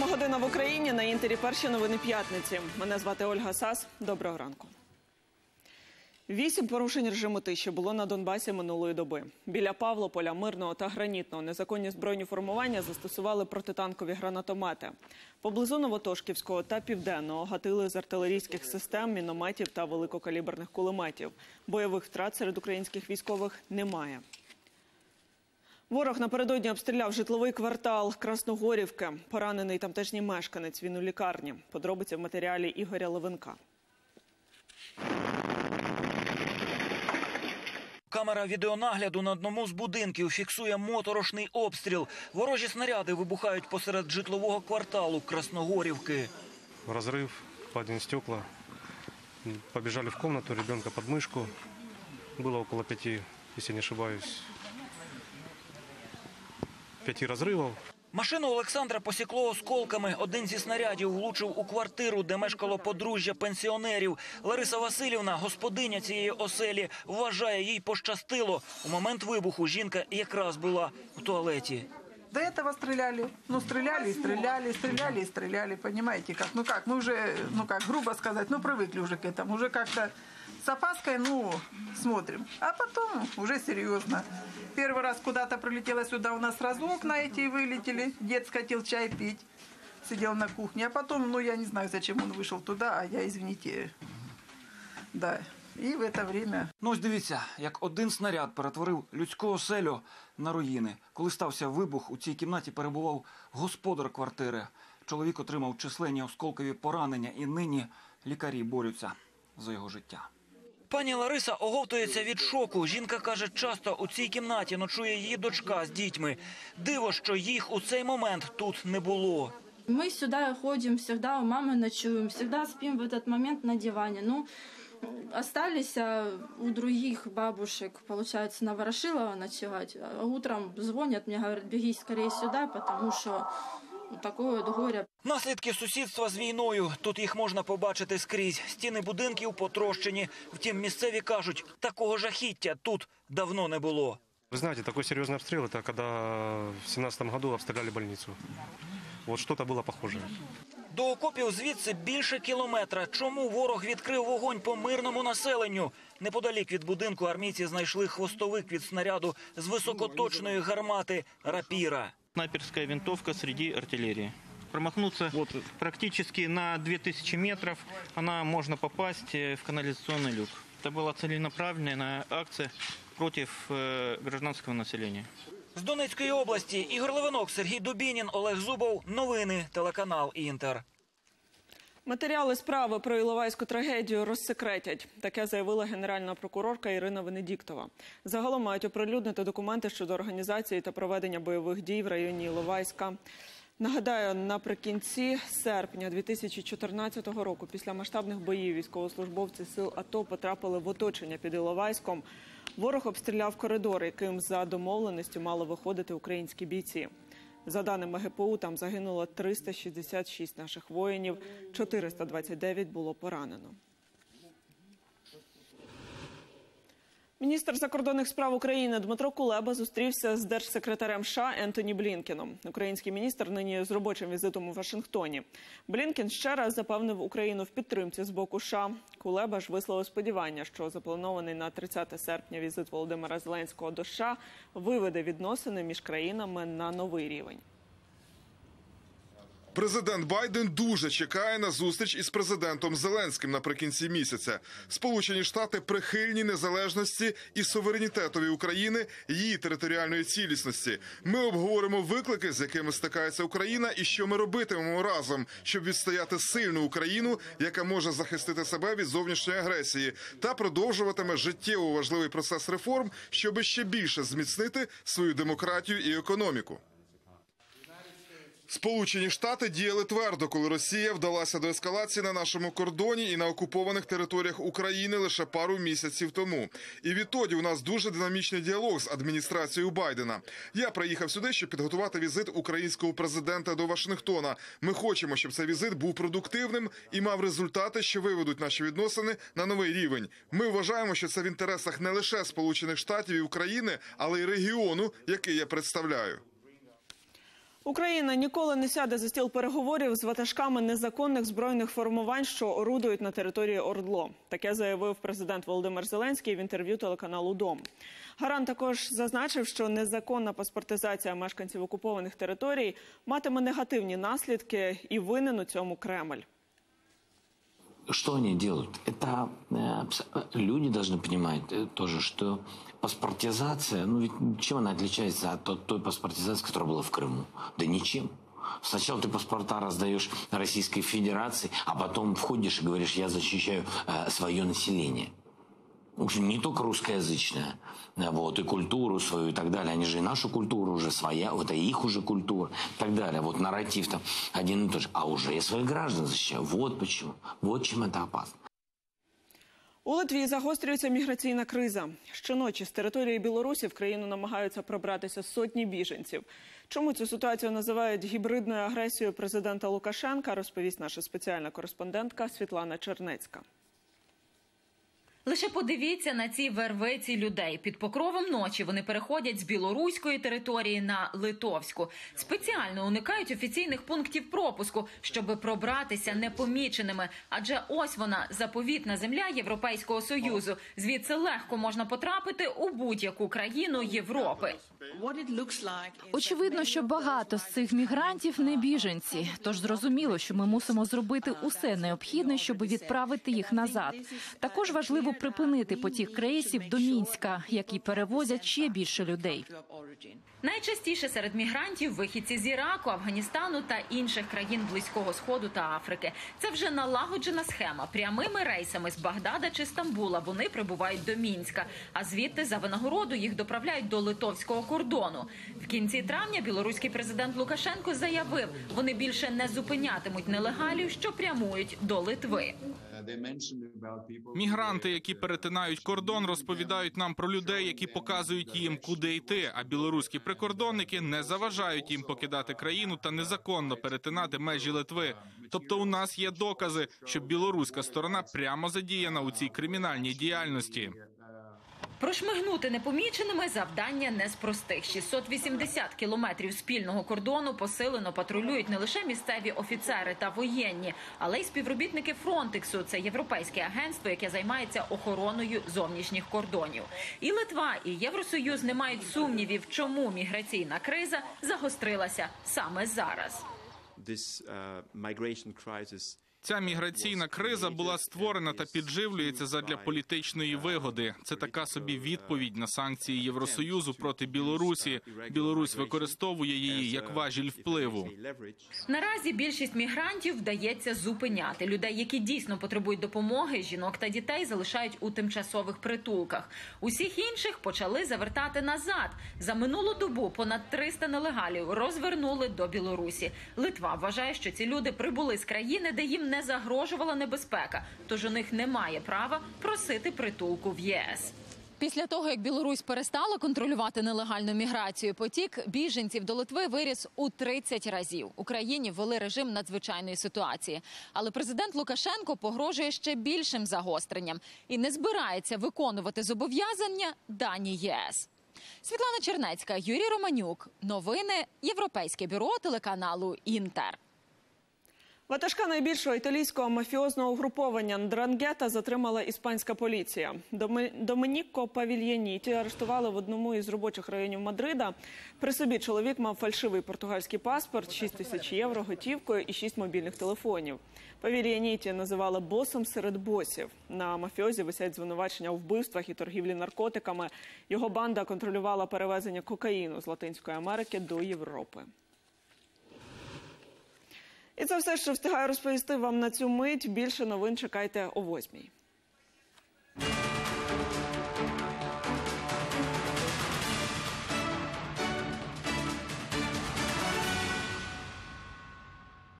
7:00 в Україні. На Інтері перші новини п'ятниці. Мене звати Ольга Сас. Доброго ранку. 8 порушень режиму тиші було на Донбасі минулої доби. Біля Павлополя, Мирного та Гранітного незаконні збройні формування застосували протитанкові гранатомети. Поблизу Новотошківського та Південного гатили з артилерійських систем, мінометів та великокаліберних кулеметів. Бойових втрат серед українських військових немає. Ворог напередодні обстріляв житловий квартал Красногорівки. Поранений тамтешній мешканець, він у лікарні. Подробиці в матеріалі Ігоря Левинка. Камера відеонагляду на одному з будинків фіксує моторошний обстріл. Ворожі снаряди вибухають посеред житлового кварталу Красногорівки. Розрив, падінь стекла. Побіжали в кімнату, ребенка під мишку. Було около 5, якщо не ошибаюсь, 5 розривів. Машину Олександра посікло осколками. Один зі снарядів влучив у квартиру, де мешкало подружжя пенсіонерів. Лариса Васильівна, господиня цієї оселі, вважає, їй пощастило. У момент вибуху жінка якраз була в туалеті. До этого стреляли. Стреляли и стреляли, стреляли и стреляли. Понимаете, как? Мы уже, грубо сказать, привыкли уже к этому. Уже как-то с опаской, смотрим. А потом уже серьезно. Первый раз куда-то прилетела сюда, у нас сразу окна эти вылетели. Дед хотел чай пить, сидел на кухне. А потом, я не знаю, зачем он вышел туда, а я, извините, да. І в це время... Ось дивіться, як один снаряд перетворив людську оселю на руїни. Коли стався вибух, у цій кімнаті перебував господар квартири. Чоловік отримав численні осколкові поранення і нині лікарі борються за його життя. Пані Лариса оговтується від шоку. Жінка каже, часто у цій кімнаті ночує її дочка з дітьми. Диво, що їх у цей момент тут не було. Ми сюди ходимо, завжди у мами ночуємо, завжди спимо в цей момент на дивані. Остались у других бабушек, получается, на Ворошилова ночевать. А утром звонят мне, говорят, беги скорее сюда, потому что такое горе. Наслідки сусідства з війною. Тут їх можна побачити скрізь. Стіни будинків потрощені. Втім, місцеві кажуть, такого жахіття тут давно не було. Вы знаете, такой серьезный обстрел, это когда в 17 году обстреляли больницу. Вот что-то было похожее. До окопів звідси більше кілометра. Чому ворог відкрив вогонь по мирному населенню? Неподалік від будинку армійці знайшли хвостовик від снаряду з високоточної гармати «Рапіра». Снайперская винтовка среди артиллерии. Промахнуться практически на 2000 метров, она можно попасть в канализационный люк. Это была целенаправленная акция против гражданского населения. З Донецької області Ігор Левинок, Сергій Дубінін, Олег Зубов. Новини, телеканал «Інтер». Матеріали справи про Іловайську трагедію розсекретять. Таке заявила генеральна прокурорка Ірина Венедіктова. Загалом мають оприлюднити документи щодо організації та проведення бойових дій в районі Іловайська. Нагадаю, наприкінці серпня 2014 року, після масштабних боїв, військовослужбовці сил АТО потрапили в оточення під Іловайськом. Ворог обстріляв коридор, яким за домовленістю мали виходити українські бійці. За даними ГПУ, там загинуло 366 наших воїнів, 429 було поранено. Міністр закордонних справ України Дмитро Кулеба зустрівся з держсекретарем США Ентоні Блінкеном. Український міністр нині з робочим візитом у Вашингтоні. Блінкен ще раз запевнив Україну в підтримці з боку США. Кулеба ж висловив сподівання, що запланований на 30 серпня візит Володимира Зеленського до США виведе відносини між країнами на новий рівень. Президент Байден дуже чекає на зустріч із президентом Зеленським наприкінці місяця. Сполучені Штати прихильні незалежності і суверенітетові України, її територіальної цілісності. Ми обговоримо виклики, з якими стикається Україна, і що ми робитимемо разом, щоб відстояти сильну Україну, яка може захистити себе від зовнішньої агресії, та продовжуватиме життєво важливий процес реформ, щоб ще більше зміцнити свою демократію і економіку. Сполучені Штати діяли твердо, коли Росія вдалася до ескалації на нашому кордоні і на окупованих територіях України лише пару місяців тому. І відтоді у нас дуже динамічний діалог з адміністрацією Байдена. Я приїхав сюди, щоб підготувати візит українського президента до Вашингтона. Ми хочемо, щоб цей візит був продуктивним і мав результати, що виведуть наші відносини на новий рівень. Ми вважаємо, що це в інтересах не лише Сполучених Штатів і України, але й регіону, який я представляю. Україна ніколи не сяде за стіл переговорів з ватажками незаконних збройних формувань, що орудують на території ОРДЛО. Таке заявив президент Володимир Зеленський в інтерв'ю телеканалу «Дом». Гарант також зазначив, що незаконна паспортизація мешканців окупованих територій матиме негативні наслідки і винен у цьому Кремль. Что они делают? Это люди должны понимать тоже, что паспортизация, ну ведь чем она отличается от той паспортизации, которая была в Крыму? Да ничем. Сначала ты паспорта раздаешь Российской Федерации, а потом входишь и говоришь, я защищаю свое население. Не только русскоязычная, вот, и культуру свою и так далее. Они же и нашу культуру уже своя, вот, и их уже культура и так далее. Вот нарратив там один и тот же. А уже я своих граждан защищаю. Вот почему. Вот чем это опасно. У Литві загострюється міграційна криза. Щоночі з території Білорусі в країну намагаються пробратися сотні біженців. Чому цю ситуацію називають гібридною агресією президента Лукашенка, розповість наша спеціальна кореспондентка Світлана Чернецька. Лише подивіться на ці вервиці людей. Під покровом ночі вони переходять з білоруської території на литовську. Спеціально уникають офіційних пунктів пропуску, щоб пробратися непоміченими. Адже ось вона, заповітна земля Європейського Союзу. Звідси легко можна потрапити у будь-яку країну Європи. Очевидно, що багато з цих мігрантів не біженці. Тож зрозуміло, що ми мусимо зробити усе необхідне, щоб відправити їх назад. Також важливо припинити потік рейсів до Мінська, які перевозять ще більше людей. Найчастіше серед мігрантів вихідці з Іраку, Афганістану та інших країн Близького Сходу та Африки. Це вже налагоджена схема. Прямими рейсами з Багдада чи Стамбула вони прибувають до Мінська, а звідти за винагороду їх доправляють до литовського кордону. В кінці травня білоруський президент Лукашенко заявив, вони більше не зупинятимуть нелегалів, що прямують до Литви. Мігранти, які перетинають кордон, розповідають нам про людей, які показують їм, куди йти, а білоруські прикордонники не заважають їм покидати країну та незаконно перетинати межі Литви. Тобто у нас є докази, що білоруська сторона прямо задіяна у цій кримінальній діяльності. Прошмигнути непоміченими завдання не з простих. 680 кілометрів спільного кордону посилено патрулюють не лише місцеві офіцери та воєнні, але й співробітники Фронтексу. Це європейське агентство, яке займається охороною зовнішніх кордонів. І Литва, і Євросоюз не мають сумнівів, чому міграційна криза загострилася саме зараз. Ця міграційна криза була створена та підживлюється задля політичної вигоди. Це така собі відповідь на санкції Євросоюзу проти Білорусі. Білорусь використовує її як важіль впливу. Наразі більшість мігрантів вдається зупиняти. Людей, які дійсно потребують допомоги, жінок та дітей залишають у тимчасових притулках. Усіх інших почали завертати назад. За минулу добу понад 300 нелегалів розвернули до Білорусі. Литва вважає, що ці люди прибули з країни, де їм не загрожувала небезпека, тож у них немає права просити притулку в ЄС. Після того, як Білорусь перестала контролювати нелегальну міграцію, потік біженців до Литви виріс у 30 разів. Україні ввели режим надзвичайної ситуації. Але президент Лукашенко погрожує ще більшим загостренням і не збирається виконувати зобов'язання дані ЄС. Світлана Чернецька, Юрій Романюк. Новини Європейське бюро телеканалу «Інтер». Ватажка найбільшого італійського мафіозного угруповання «Ндрангета» затримала іспанська поліція. Доменіко Павільяніті арештували в одному із робочих районів Мадрида. При собі чоловік мав фальшивий португальський паспорт, 6 тисяч євро готівкою і 6 мобільних телефонів. Павільяніті називали босом серед босів. На мафіозі висять звинувачення у вбивствах і торгівлі наркотиками. Його банда контролювала перевезення кокаїну з Латинської Америки до Європи. І це все, що встигаю розповісти вам на цю мить. Більше новин чекайте о 8-й.